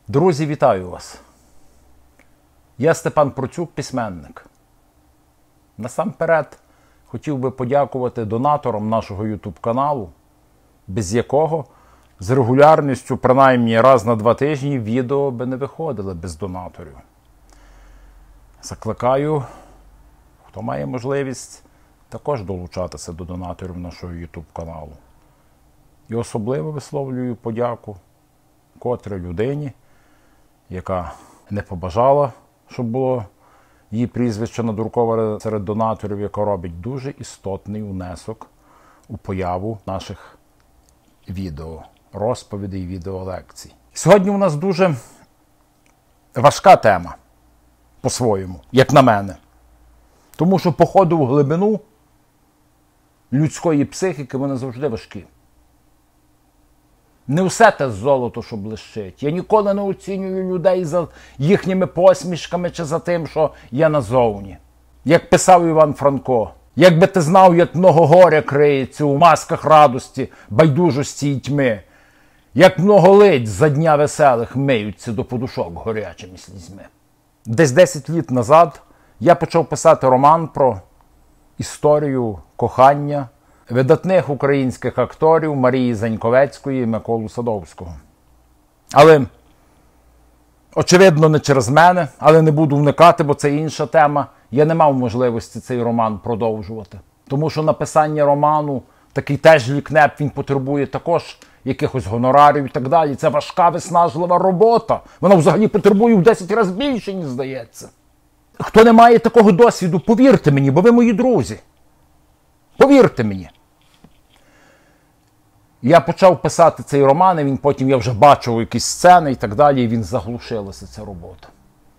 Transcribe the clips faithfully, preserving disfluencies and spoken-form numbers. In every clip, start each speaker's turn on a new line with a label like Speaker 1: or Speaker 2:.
Speaker 1: Друзі, вітаю вас! Я Степан Процюк, письменник. Насамперед хотів би подякувати донаторам нашого ютуб-каналу, без якого з регулярністю, принаймні раз на два тижні, відео би не виходили без донаторів. Закликаю, хто має можливість, також долучатися до донаторів нашого ютуб-каналу. І особливо висловлюю подяку котрій людині, яка не побажала, щоб було її прізвище надруковане серед донаторів, яка робить дуже істотний внесок у появу наших відео, розповідей, відеолекцій. Сьогодні у нас дуже важка тема, по-своєму, як на мене. Тому що походу в глибину людської психіки вони завжди важкі. Не все те золото, що блищить. Я ніколи не оцінюю людей за їхніми посмішками чи за тим, що є назовні. Як писав Іван Франко, якби ти знав, як много горя криється у масках радості, байдужості й тьми, як много лиць за дня веселих миються до подушок горячими слізьми. Десь десять літ назад я почав писати роман про історію кохання видатних українських акторів Марії Заньковецької і Миколи Садовського. Але, очевидно, не через мене, але не буду вникати, бо це інша тема. Я не мав можливості цей роман продовжувати. Тому що написання роману, такий теж лікнеп, він потребує також якихось гонорарів і так далі. Це важка, виснажлива робота. Вона взагалі потребує в десять разів більше, ніж здається. Хто не має такого досвіду, повірте мені, бо ви мої друзі. Повірте мені. Я почав писати цей роман, і він потім, я вже бачив якісь сцени і так далі, і він заглушилася, ця робота.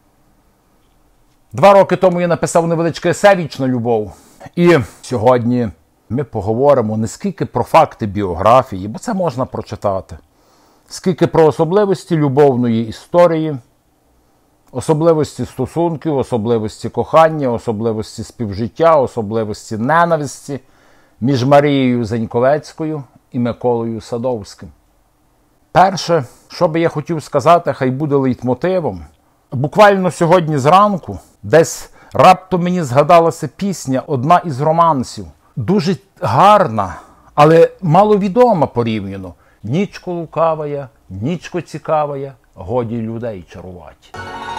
Speaker 1: Два роки тому я написав невеличке есе «Вічна любов». І сьогодні ми поговоримо не скільки про факти біографії, бо це можна прочитати, скільки про особливості любовної історії, особливості стосунків, особливості кохання, особливості співжиття, особливості ненависті між Марією Заньковецькою і Миколою Садовським. Перше, що би я хотів сказати, хай буде лейтмотивом. Буквально сьогодні зранку десь раптом мені згадалася пісня, одна із романсів. Дуже гарна, але маловідома порівняно. «Нічко лукавая, нічко цікавая, годі людей чарувати».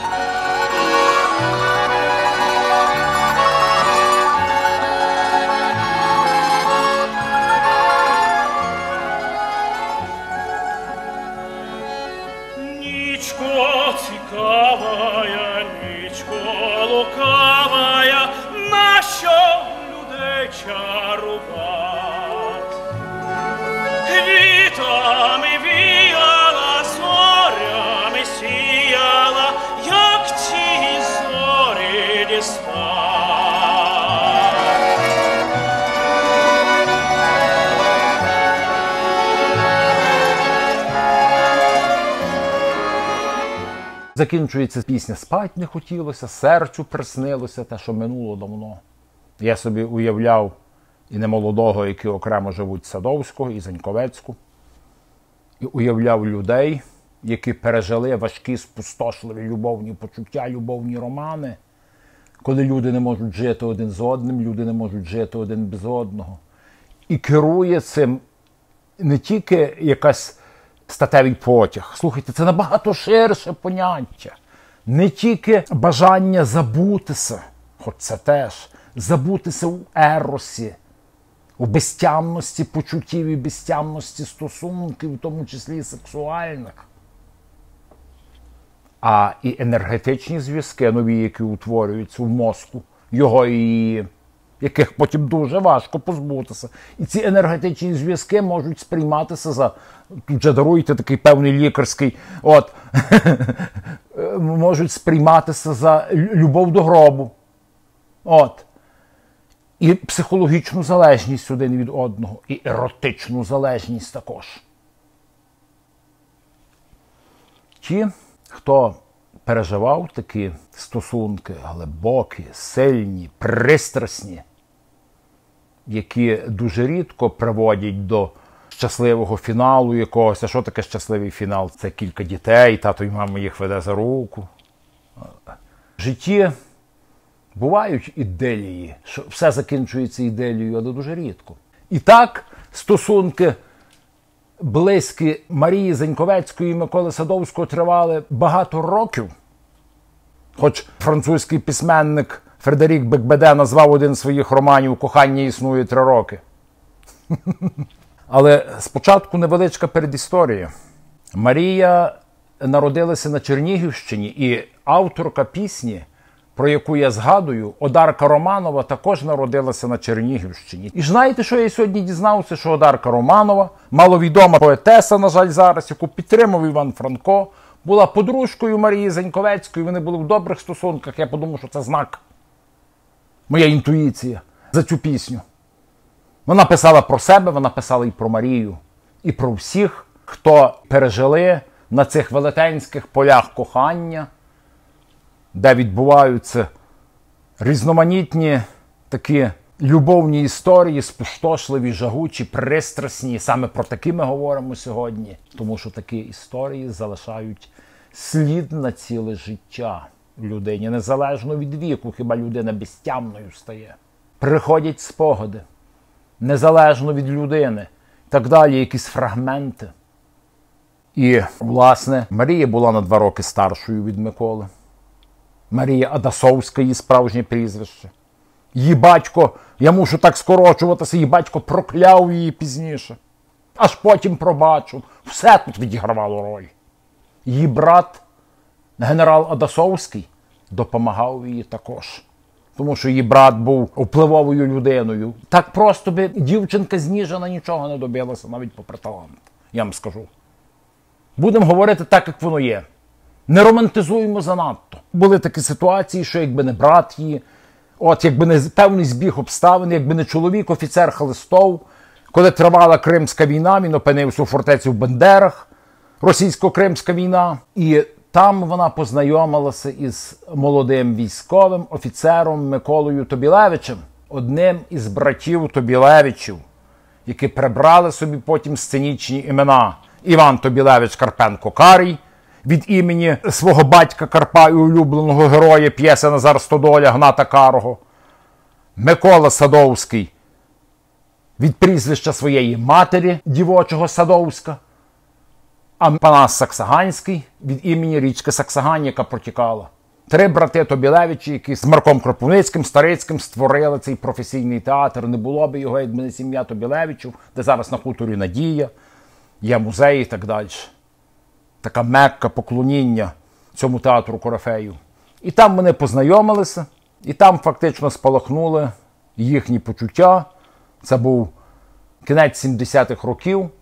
Speaker 2: Нічко цікавая, нічко лукавая, нащо людей чарувати? Квітами віяла, зорями сіяла, як ті зорі дістать.
Speaker 1: Закінчується пісня «Спать не хотілося, серцю приснилося те, що минуло давно». Я собі уявляв і немолодого, які окремо живуть Садовського і Заньковецьку, і уявляв людей, які пережили важкі, спустошливі любовні почуття, любовні романи, коли люди не можуть жити один з одним, люди не можуть жити один без одного. І керує цим не тільки якась статевий потяг. Слухайте, це набагато ширше поняття. Не тільки бажання забутися, хоч це теж, забутися у еросі, у безтямності почуттів і безтямності стосунків, в тому числі і сексуальних. А і енергетичні зв'язки нові, які утворюються в мозку, його і її, яких потім дуже важко позбутися. І ці енергетичні зв'язки можуть сприйматися за, тут же даруйте такий певний лікарський, от, можуть сприйматися за любов до гробу. От. І психологічну залежність один від одного, і еротичну залежність також. Ті, хто переживав такі стосунки глибокі, сильні, пристрасні, які дуже рідко приводять до щасливого фіналу якогось. А що таке щасливий фінал? Це кілька дітей, тато і мама їх веде за руку. В житті бувають іделії, що все закінчується іделією, але дуже рідко. І так, стосунки близькі Марії Заньковецької і Миколи Садовського тривали багато років. Хоч французький письменник Фредерік Бекбеде назвав один з своїх романів «Кохання існує три роки». Але спочатку невеличка передісторія. Марія народилася на Чернігівщині, і авторка пісні, про яку я згадую, Одарка Романова, також народилася на Чернігівщині. І знаєте, що я сьогодні дізнався? Що Одарка Романова, маловідома поетеса, на жаль, зараз, яку підтримав Іван Франко, була подружкою Марії Заньковецької, вони були в добрих стосунках. Я подумав, що це знак. Моя інтуїція за цю пісню. Вона писала про себе, вона писала і про Марію, і про всіх, хто пережили на цих велетенських полях кохання, де відбуваються різноманітні такі любовні історії, спустошливі, жагучі, пристрасні. Саме про такі ми говоримо сьогодні, тому що такі історії залишають слід на ціле життя людині, незалежно від віку, хіба людина безтямною стає. Приходять спогади, незалежно від людини, так далі, якісь фрагменти. І, власне, Марія була на два роки старшою від Миколи. Марія Адасовська, її справжнє прізвище. Її батько, я мушу так скорочуватися, її батько прокляв її пізніше. Аж потім пробачив. Все тут відігравало роль. Її брат, генерал Адасовський, допомагав їй також. Тому що її брат був впливовою людиною. Так просто би дівчинка зніжена нічого не добилася, навіть попри талант. Я вам скажу. Будемо говорити так, як воно є. Не романтизуємо занадто. Були такі ситуації, що якби не брат її, от якби не певний збіг обставин, якби не чоловік, офіцер Хлистов, коли тривала Кримська війна, він опинився у фортеці в Бендерах, російсько-кримська війна, і там вона познайомилася із молодим військовим офіцером Миколою Тобілевичем, одним із братів Тобілевичів, які прибрали собі потім сценічні імена. Іван Тобілевич Карпенко-Карій, від імені свого батька Карпа і улюбленого героя п'єси «Назар Стодоля» Гната Карого. Микола Садовський від прізвища своєї матері, дівочого Садовська. А Панас Саксаганський від імені річки Саксагань, яка протікала. Три брати Тобілевичі, які з Марком Кропивницьким, Старицьким створили цей професійний театр. Не було б його, якби не сім'я Тобілевичів, де зараз на хуторі Надія, є музей і так далі. Така мекка поклоніння цьому театру Корифеїв. І там вони познайомилися, і там фактично спалахнули їхні почуття. Це був кінець сімдесятих років.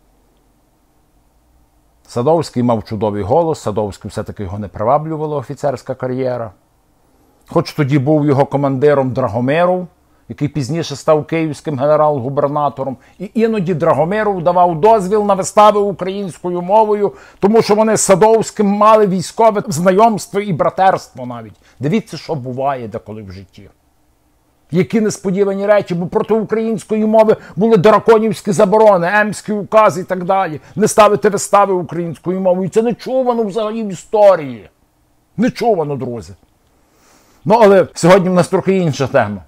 Speaker 1: Садовський мав чудовий голос, Садовський все-таки його не приваблювала офіцерська кар'єра. Хоч тоді був його командиром Драгомиров, який пізніше став київським генерал-губернатором. І іноді Драгомиров давав дозвіл на вистави українською мовою, тому що вони з Садовським мали військове знайомство і братерство навіть. Дивіться, що буває деколи в житті. Які несподівані речі, бо проти української мови були драконівські заборони, емські укази і так далі. Не ставити вистави українською мовою. І це не чувано взагалі в історії. Не чувано, друзі. Ну, але сьогодні в нас трохи інша тема.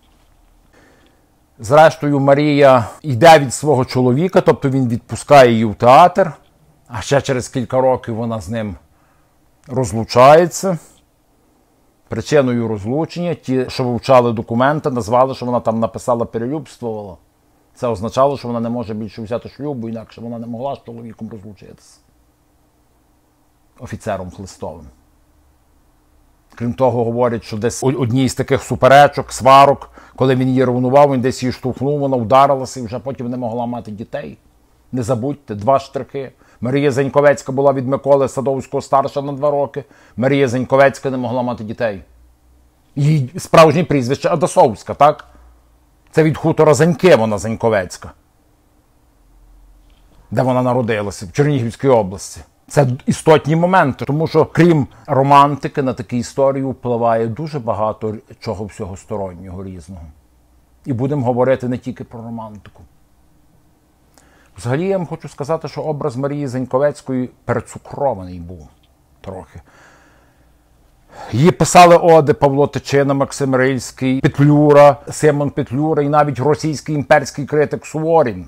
Speaker 1: Зрештою, Марія йде від свого чоловіка, тобто він відпускає її в театр, а ще через кілька років вона з ним розлучається. Причиною розлучення, ті, що вивчали документи, назвали, що вона там написала перелюбствувала. Це означало, що вона не може більше взяти шлюбу, інакше вона не могла з чоловіком розлучитися. Офіцером Хлистовим. Крім того, говорять, що десь одній з таких суперечок, сварок, коли він її ревнував, він десь її штовхнув, вона вдарилася і вже потім не могла мати дітей. Не забудьте, два штрихи. Марія Заньковецька була від Миколи Садовського старша на два роки. Марія Заньковецька не могла мати дітей. Її справжнє прізвище Адасовська, так? Це від хутора Заньки вона Заньковецька. Де вона народилася, в Чернігівській області. Це істотні моменти, тому що крім романтики на такі історії впливає дуже багато чого всього стороннього, різного. І будемо говорити не тільки про романтику. Взагалі я вам хочу сказати, що образ Марії Заньковецької перецукрований був трохи. Її писали оди Павло Тичина, Максим Рильський, Петлюра, Симон Петлюра і навіть російський імперський критик Суворін.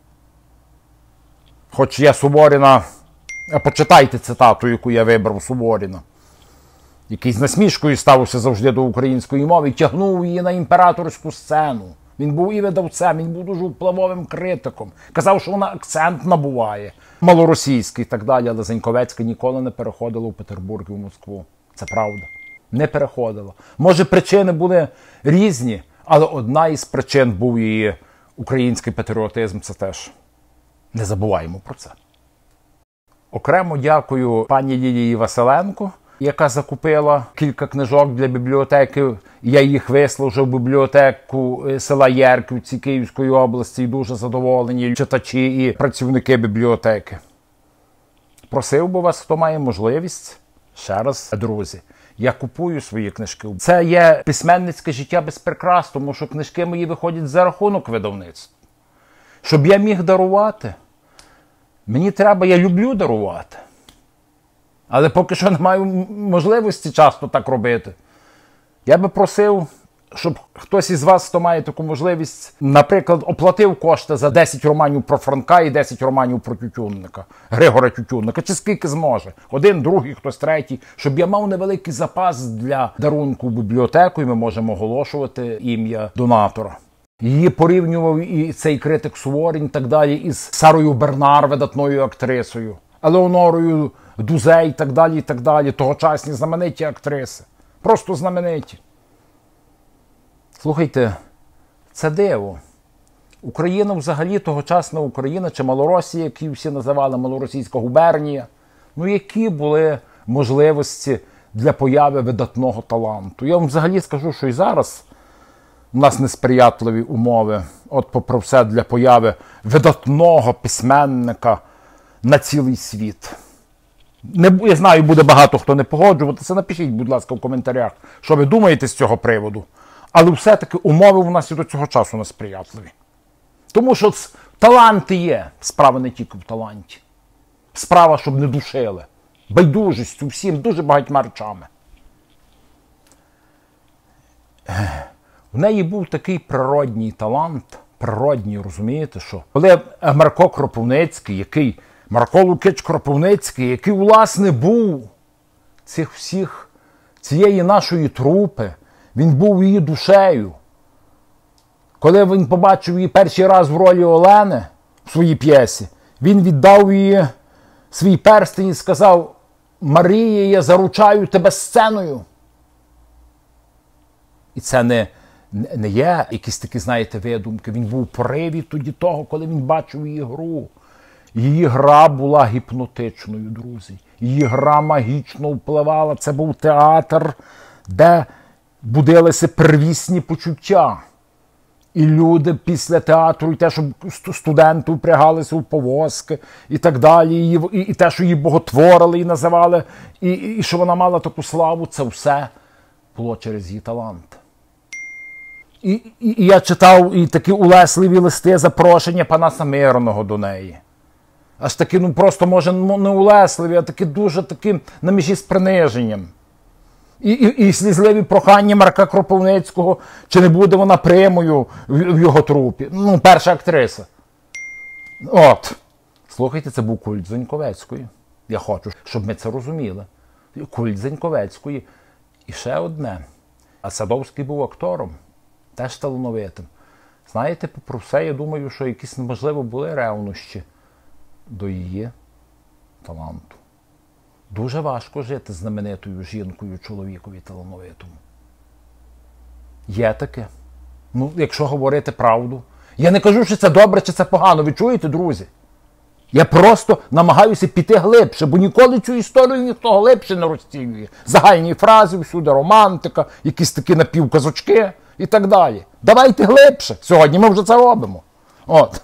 Speaker 1: Хоч я Суворіна, почитайте цитату, яку я вибрав Суворіна, який з насмішкою ставився завжди до української мови і тягнув її на імператорську сцену. Він був і видавцем, він був дуже впливовим критиком. Казав, що вона акцент набуває, малоросійський і так далі, але Заньковецька ніколи не переходила у Петербург і в Москву. Це правда. Не переходила. Може, причини були різні, але одна із причин був її український патріотизм, це теж. Не забуваємо про це. Окремо дякую пані Лілії Василенко, яка закупила кілька книжок для бібліотеки. Я їх вислужив в бібліотеку села Єрківці Київської області, і дуже задоволені читачі і працівники бібліотеки. Просив би вас, хто має можливість, ще раз, друзі, я купую свої книжки. Це є письменницьке життя без прикрас, тому що книжки мої виходять за рахунок видавництва. Щоб я міг дарувати, мені треба, я люблю дарувати. Але поки що не маю можливості часто так робити. Я би просив, щоб хтось із вас, хто має таку можливість, наприклад, оплатив кошти за десять романів про Франка і десять романів про Тютюнника, Григора Тютюнника, чи скільки зможе. Один, другий, хтось третій. Щоб я мав невеликий запас для дарунку в бібліотеку, і ми можемо оголошувати ім'я донатора. Її порівнював і цей критик Суворін, і так далі, із Сарою Бернар, видатною актрисою, Елеонорою Дузе і так далі, і так далі. Тогочасні знамениті актриси. Просто знамениті. Слухайте, це диво. Україна взагалі, тогочасна Україна, чи Малоросія, які всі називали Малоросійська губернія. Ну, які були можливості для появи видатного таланту? Я вам взагалі скажу, що і зараз у нас несприятливі умови, от попри все, для появи видатного письменника на цілий світ. Не, я знаю, буде багато хто не погоджуватися. Напишіть, будь ласка, в коментарях, що ви думаєте з цього приводу. Але все-таки умови у нас і до цього часу несприятливі. Тому що таланти є. Справа не тільки в таланті. Справа, щоб не душили. Байдужістю всім, дуже багатьма речами. В неї був такий природній талант, природній, розумієте, що коли Марко Кропивницький, який, Марко Лукич Кропивницький, який, власне, був цих всіх, цієї нашої трупи, він був її душею. Коли він побачив її перший раз в ролі Олени в своїй п'єсі, він віддав її свій перстень і сказав: «Марія, я заручаю тебе сценою». І це не, не є якісь такі, знаєте, видумки. Він був у пориві тоді того, коли він бачив її гру. Її гра була гіпнотичною, друзі. Її гра магічно впливала. Це був театр, де будилися первісні почуття. І люди після театру, і те, що студенти впрягалися в повозки, і так далі, і, і, і те, що її боготворили і називали, і, і, і що вона мала таку славу, це все було через її талант. І, і, і я читав і такі улесливі листи запрошення Панаса Мирного до неї. Аж такі, ну просто, може, не улесливі, а такі дуже такі на межі з приниженням. І, і, і слізливі прохання Марка Кропивницького, чи не буде вона примою в, в його трупі. Ну, перша актриса. От. Слухайте, це був культ Заньковецької. Я хочу, щоб ми це розуміли. Культ Заньковецької. І ще одне. А Садовський був актором. Теж талановитим. Знаєте, попри все, я думаю, що якісь, можливо, були ревнощі до її таланту. Дуже важко жити з знаменитою жінкою, чоловікові талановитому. Є таке. Ну, якщо говорити правду. Я не кажу, що це добре, чи це погано. Ви чуєте, друзі? Я просто намагаюся піти глибше, бо ніколи цю історію ніхто глибше не розцінює. Загальні фрази, всюди романтика, якісь такі напівказочки і так далі. Давайте глибше. Сьогодні ми вже це робимо. От.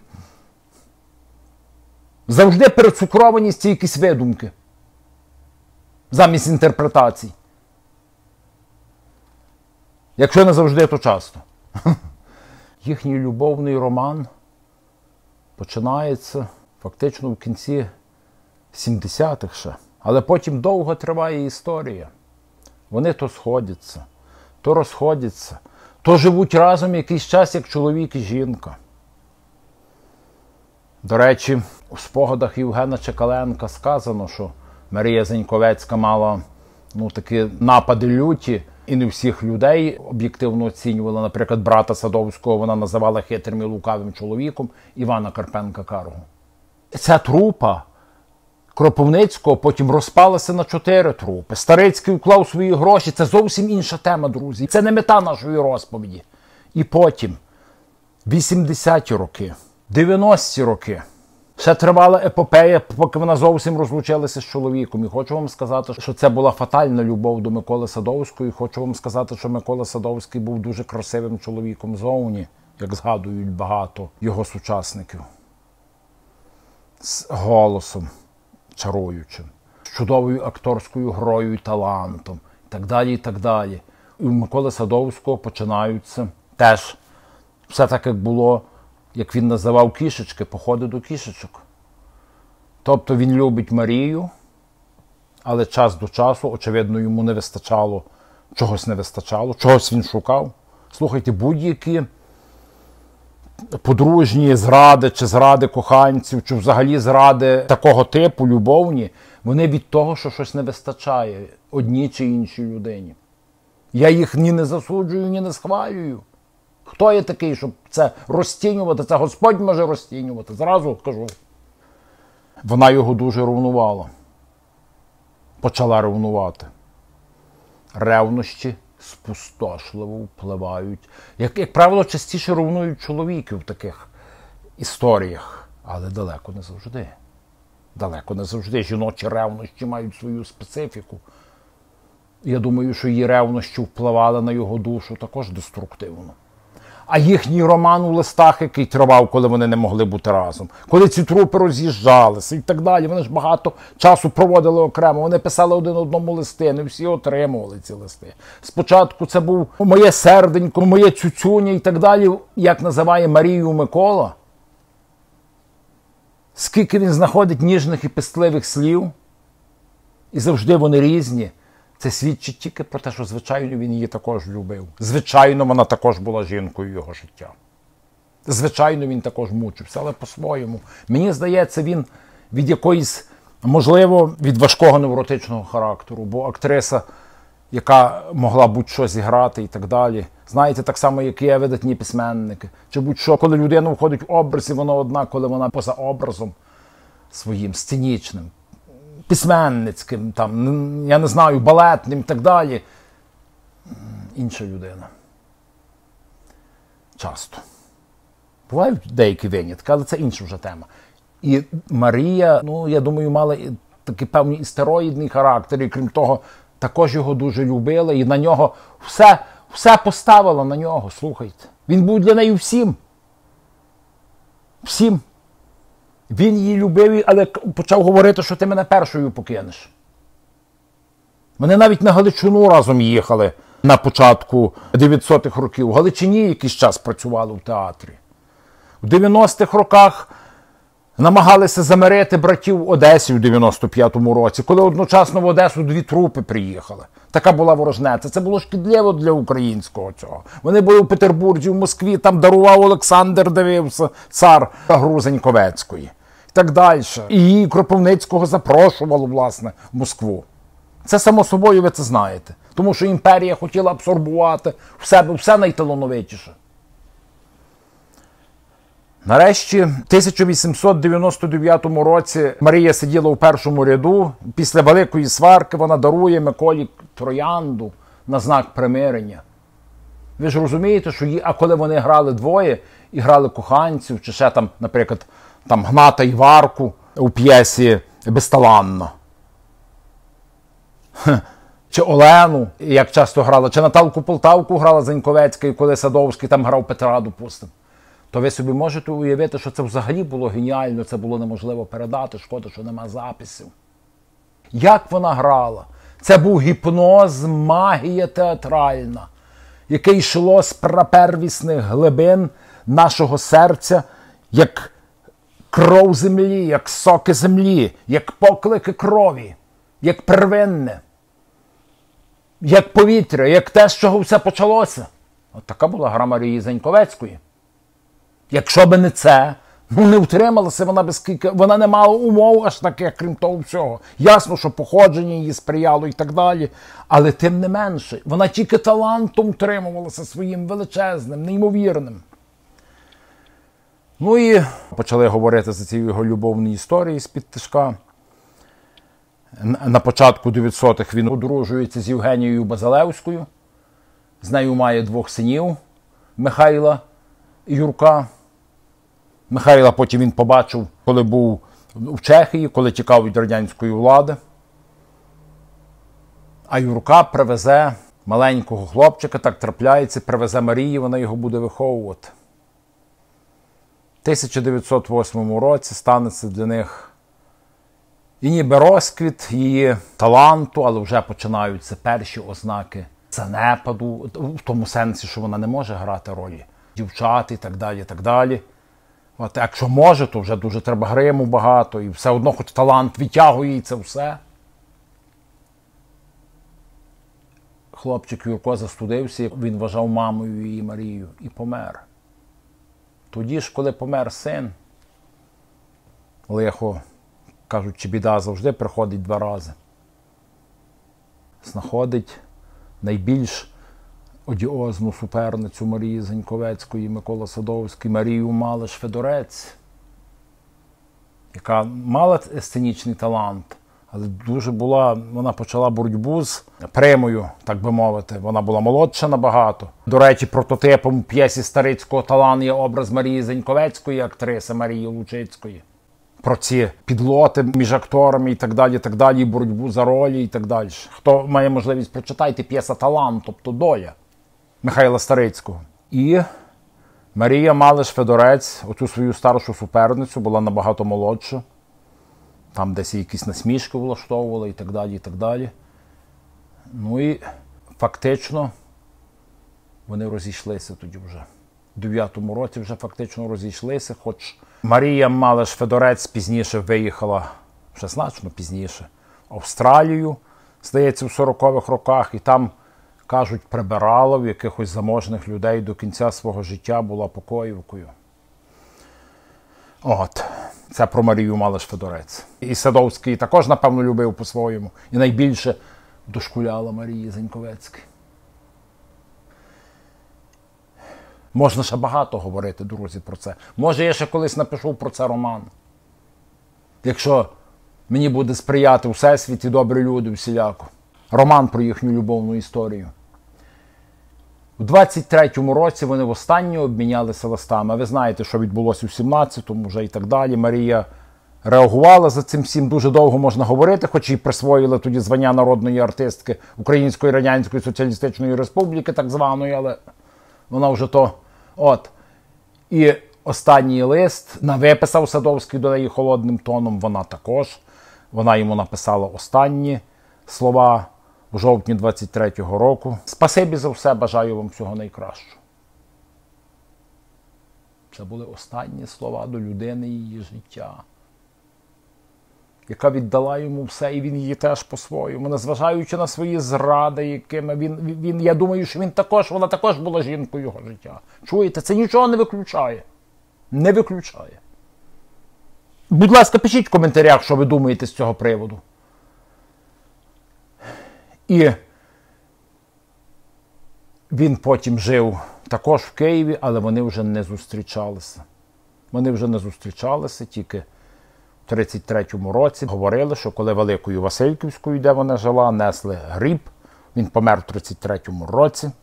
Speaker 1: Завжди перецукрованість – це якісь видумки. Замість інтерпретацій. Якщо не завжди, то часто. Їхній любовний роман починається фактично в кінці сімдесятих ще. Але потім довго триває історія. Вони то сходяться, то розходяться, то живуть разом якийсь час, як чоловік і жінка. До речі, у спогадах Євгена Чекаленка сказано, що Марія Заньковецька мала ну, такі напади люті, і не всіх людей об'єктивно оцінювала. Наприклад, брата Садовського вона називала хитрим і лукавим чоловіком, Івана Карпенка-Каргу. Ця трупа Кропивницького потім розпалася на чотири трупи. Старицький вклав свої гроші. Це зовсім інша тема, друзі. Це не мета нашої розповіді. І потім, вісімдесяті роки, дев'яності роки, ще тривала епопея, поки вона зовсім розлучилася з чоловіком. І хочу вам сказати, що це була фатальна любов до Миколи Садовського. І хочу вам сказати, що Микола Садовський був дуже красивим чоловіком зовні, як згадують багато його сучасників. З голосом чаруючим, з чудовою акторською грою і талантом, і так далі, і так далі. І у Миколи Садовського починаються теж все так, як було, як він називав кішечки, походи до кішечок. Тобто він любить Марію, але час до часу, очевидно, йому не вистачало, чогось не вистачало, чогось він шукав. Слухайте, будь-які подружні зради, чи зради коханців, чи взагалі зради такого типу, любовні, вони від того, що щось не вистачає одній чи іншій людині. Я їх ні не засуджую, ні не схвалюю. Хто є такий, щоб це розцінювати? Це Господь може розцінювати. Зразу кажу. Вона його дуже ревнувала. Почала ревнувати. Ревнощі спустошливо впливають. Як, як правило, частіше ревнують чоловіки в таких історіях. Але далеко не завжди. Далеко не завжди. Жіночі ревнощі мають свою специфіку. Я думаю, що її ревнощі впливали на його душу також деструктивно. А їхній роман у листах, який тривав, коли вони не могли бути разом, коли ці трупи роз'їжджалися і так далі, вони ж багато часу проводили окремо, вони писали один одному листи, не всі отримували ці листи. Спочатку це був моє серденько, моє цюцюня і так далі, як називає Марію Микола. Скільки він знаходить ніжних і пестливих слів, і завжди вони різні. Це свідчить тільки про те, що, звичайно, він її також любив. Звичайно, вона також була жінкою його життя. Звичайно, він також мучився, але по-своєму. Мені здається, він від якоїсь, можливо, від важкого невротичного характеру, бо актриса, яка могла будь-що зіграти і так далі, знаєте, так само, як є видатні письменники, чи будь-що, коли людина входить в образ, і вона одна, коли вона поза образом своїм, сценічним, письменницьким, там, я не знаю, балетним і так далі. Інша людина. Часто. Бувають деякі винятки, але це інша вже тема. І Марія, ну, я думаю, мала такий певний істероїдний характер, і крім того, також його дуже любила, і на нього все, все поставила на нього, слухайте. Він був для неї всім. Всім. Він її любив, але почав говорити, що ти мене першою покинеш. Вони навіть на Галичину разом їхали на початку дев'ятсотих років. В Галичині якийсь час працювали в театрі. В дев'яностих роках намагалися замирити братів в Одесі в дев'яносто п'ятому році, коли одночасно в Одесу дві трупи приїхали. Така була ворожнеча. Це було шкідливо для українського цього. Вони були в Петербурзі, в Москві, там дарував Олександр, дивився, цар Грузеньковецької. І так далі. І її Кропивницького запрошувало, власне, в Москву. Це, само собою, ви це знаєте. Тому що імперія хотіла абсорбувати в себе все найталановитіше. Нарешті, в тисяча вісімсот дев'яносто дев'ятому році Марія сиділа у першому ряду. Після великої сварки вона дарує Миколі троянду на знак примирення. Ви ж розумієте, що її, а коли вони грали двоє, і грали коханців, чи ще там, наприклад, там Гната і Варку у п'єсі «Безталанно». Чи Олену, як часто грала, чи Наталку Полтавку грала Заньковецька, і коли Садовський там грав Петра, допустимо. То ви собі можете уявити, що це взагалі було геніально, це було неможливо передати, шкода, що нема записів. Як вона грала? Це був гіпноз, магія театральна, яке йшло з прапервісних глибин нашого серця, як кров землі, як соки землі, як поклики крові, як первинне, як повітря, як те, з чого все почалося. От така була гра Марії Заньковецької. Якщо би не це, ну не втрималася вона без скільки, вона не мала умов аж таких, крім того всього. Ясно, що походження її сприяло і так далі, але тим не менше, вона тільки талантом втримувалася своїм величезним, неймовірним. Ну і почали говорити за ці його любовні історії з-під тишка. На початку дев'ятсотих він одружується з Євгенією Базилевською. З нею має двох синів – Михайла і Юрка. Михайла потім він побачив, коли був в Чехії, коли тікав від радянської влади. А Юрка привезе маленького хлопчика, так трапляється, привезе Марії, вона його буде виховувати. В тисяча дев'ятсот восьмому році станеться для них і ніби розквіт її таланту, але вже починаються перші ознаки занепаду, в тому сенсі, що вона не може грати ролі дівчат і так далі, і так далі. От, якщо може, то вже дуже треба гриму багато, і все одно хоч талант відтягує і це все. Хлопчик Юрко застудився, він вважав мамою її Марію, і помер. Тоді ж, коли помер син, лихо, кажуть, чи біда завжди приходить два рази, знаходить найбільш одіозну суперницю Марії Заньковецької, Микола Садовський, Марію Малиш-Федорець, яка мала сценічний талант, але дуже була, вона почала боротьбу з примою, так би мовити. Вона була молодша набагато. До речі, прототипом у п'єсі Старицького «Талан» є образ Марії Заньковецької, актриси Марії Лучицької. Про ці підлоти між акторами і так далі, і так далі, і боротьбу за ролі і так далі. Хто має можливість, прочитайте п'єса «Талан», тобто «Доля» Михайла Старицького. І Марія Малиш-Федорець, оцю свою старшу суперницю, була набагато молодша. Там десь якісь насмішки влаштовували і так далі, і так далі. Ну і фактично вони розійшлися тоді вже. У дев'ятому році вже фактично розійшлися, хоч Марія Малиш-Федорець пізніше виїхала, вже значно пізніше, в Австралію, здається, в сорокових роках, і там, кажуть, прибирала в якихось заможних людей до кінця свого життя, була покоївкою. От. Це про Марію Малиш-Федорець. І Садовський також, напевно, любив по-своєму. І найбільше дошкуляла Марії Заньковецькій. Можна ще багато говорити, друзі, про це. Може, я ще колись напишу про це роман. Якщо мені буде сприяти Всесвіт і добрі люди всіляко. Роман про їхню любовну історію. У двадцять третьому році вони востаннє обмінялися листами. Ви знаєте, що відбулося у сімнадцятому вже і так далі. Марія реагувала за цим всім. Дуже довго можна говорити, хоч і присвоїли тоді звання народної артистки Української Радянської Соціалістичної Республіки, так званої, але вона вже то... От. І останній лист виписав Садовський до неї холодним тоном, вона також. Вона йому написала останні слова у жовтні двадцять третього року. Спасибі за все, бажаю вам всього найкращого. Це були останні слова до людини її життя, яка віддала йому все, і він її теж по-своєму, незважаючи на свої зради, якими він, він, я думаю, що він також, вона також була жінкою його життя. Чуєте, це нічого не виключає. Не виключає. Будь ласка, пишіть в коментарях, що ви думаєте з цього приводу. І він потім жив також в Києві, але вони вже не зустрічалися. Вони вже не зустрічалися, тільки в тридцять третьому році говорили, що коли Великою Васильківською, де вона жила, несли гріб, він помер в тридцять третьому році.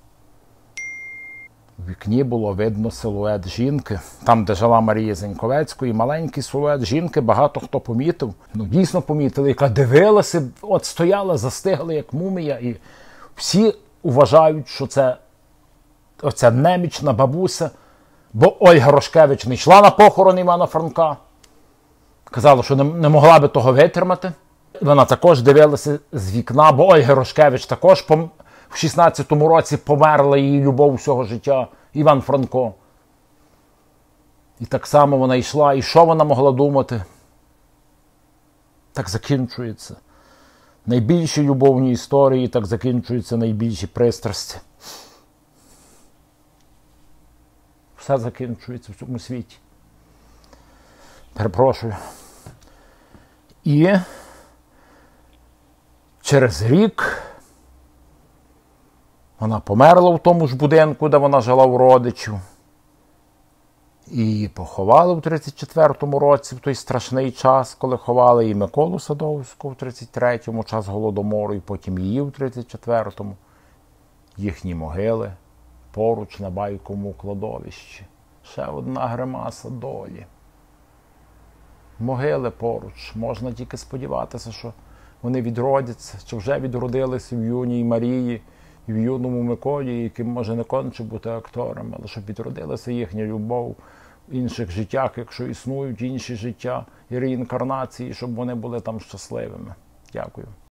Speaker 1: В вікні було видно силует жінки. Там, де жила Марія Заньковецької, маленький силует жінки, багато хто помітив. Ну, дійсно помітили, яка дивилася, от стояла, застигла, як мумія. І всі вважають, що це оця немічна бабуся, бо Ольга Рошкевич не йшла на похорон Івана Франка. Казала, що не, не могла би того витримати. Вона також дивилася з вікна, бо Ольга Рошкевич також пом... в шістнадцятому році померла її любов всього життя, Іван Франко. І так само вона йшла, і що вона могла думати? Так закінчується. Найбільші любовні історії, так закінчуються найбільші пристрасті. Все закінчується в цьому світі. Перепрошую. І через рік вона померла в тому ж будинку, де вона жила у родичів. І її поховали в тридцять четвертому році, в той страшний час, коли ховали і Миколу Садовського в тридцять третьому, час Голодомору, і потім її в тридцять четвертому. Їхні могили поруч на Байковому кладовищі. Ще одна гримаса долі. Могили поруч. Можна тільки сподіватися, що вони відродяться, чи вже відродилися в юній Марії і в юному Миколі, яким може не конче бути актором, але щоб відродилася їхня любов в інших життях, якщо існують інші життя і реінкарнації, щоб вони були там щасливими. Дякую.